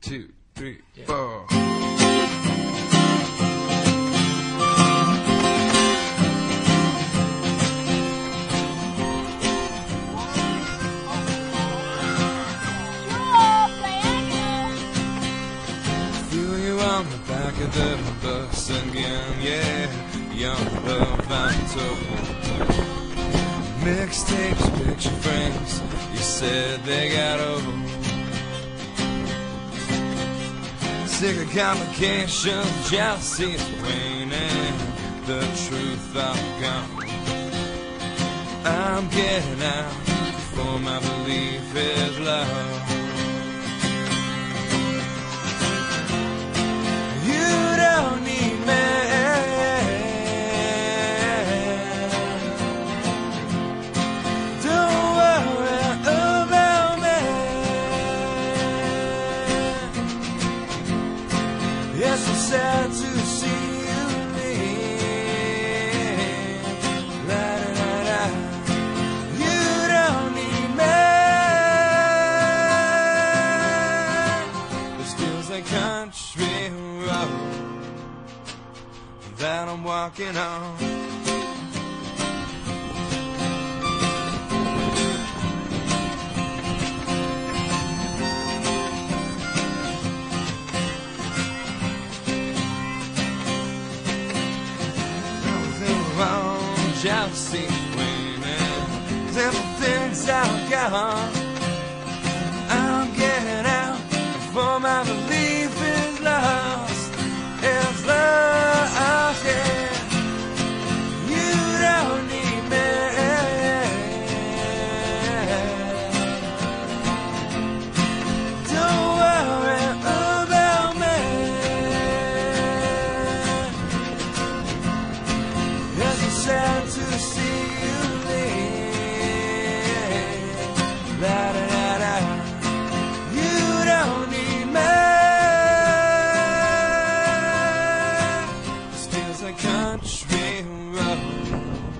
2, 3, 4. Feel you on the back of the bus again, yeah. Young love, I'm told. Mixtapes, picture frames, you said they got old. Sick of complications, jealousy is waning, the truth all gone. I'm getting out, for my belief is love. You don't need me, don't worry about me. Yes, it's sad to see you leave. La da da da. You don't need me. This feels like country road that I'm walking on. Jealousy waning, everything's outgone. I'm getting out, for my belief is lost. It's lost, yeah. You don't need me. Don't worry about me. Yes, it's sad to see you leave. La da da da. You don't need me. This feels like country road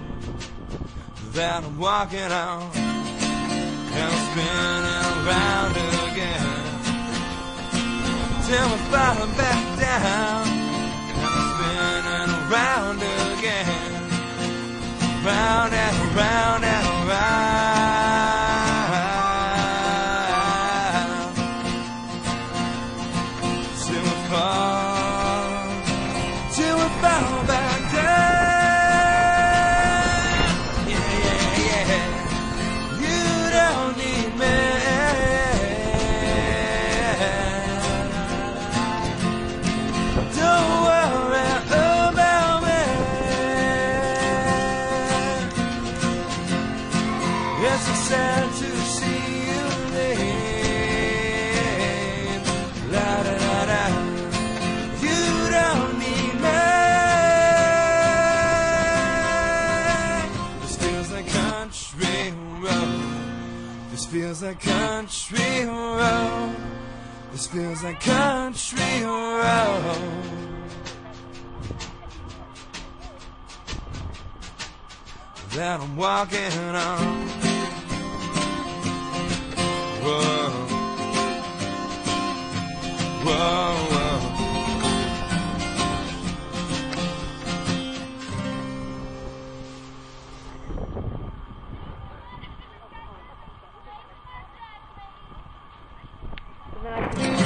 that I'm walking on, and I'm spinning around again till we're falling back down, and I'm spinning around again. Round and round and round till we fall back down. Yeah, yeah, yeah. You don't need me. Don't worry about me. Yes, it's sad to see you leave. La da da da. You don't need me. This feels like country road. This feels like country road. This feels like country road that I'm walking on. Whoa, whoa, whoa. And then I can